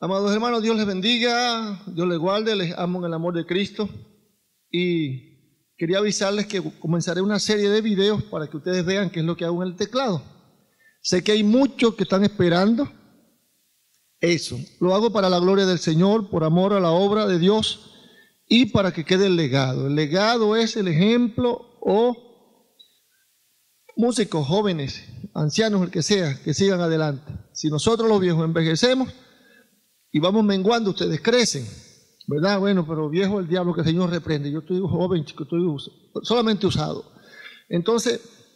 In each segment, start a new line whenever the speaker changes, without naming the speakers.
Amados hermanos, Dios les bendiga, Dios les guarde, les amo en el amor de Cristo. Y quería avisarles que comenzaré una serie de videos para que ustedes vean qué es lo que hago en el teclado. Sé que hay muchos que están esperando eso. Lo hago para la gloria del Señor, por amor a la obra de Dios y para que quede el legado. El legado es el ejemplo o músicos, jóvenes, ancianos, el que sea, que sigan adelante. Si nosotros los viejos envejecemos y vamos menguando, ustedes crecen, ¿verdad? Bueno, pero viejo el diablo que el Señor reprende. Yo estoy joven, chico, estoy solamente usado. Entonces,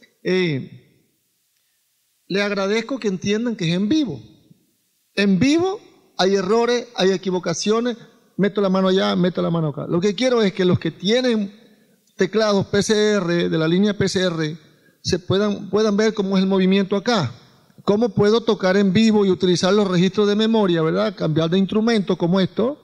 le agradezco que entiendan que es en vivo. En vivo hay errores, hay equivocaciones, meto la mano allá, meto la mano acá. Lo que quiero es que los que tienen teclados PCR, de la línea PCR, puedan ver cómo es el movimiento acá. Cómo puedo tocar en vivo y utilizar los registros de memoria, ¿verdad? Cambiar de instrumento como esto.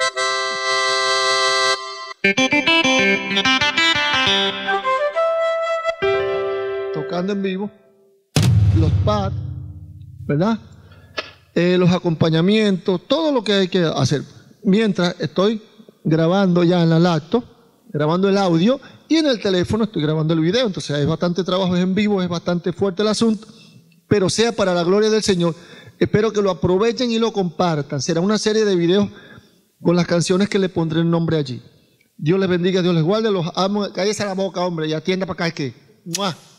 Tocando en vivo. Los pads, ¿verdad? Los acompañamientos, todo lo que hay que hacer. Mientras estoy grabando ya en la laptop, grabando el audio, y en el teléfono estoy grabando el video. Entonces es bastante trabajo, es en vivo, es bastante fuerte el asunto, pero sea para la gloria del Señor. Espero que lo aprovechen y lo compartan. Será una serie de videos con las canciones que le pondré el nombre allí. Dios les bendiga, Dios les guarde, los amo. Cállese la boca, hombre, y atienda para acá, que ¡mua!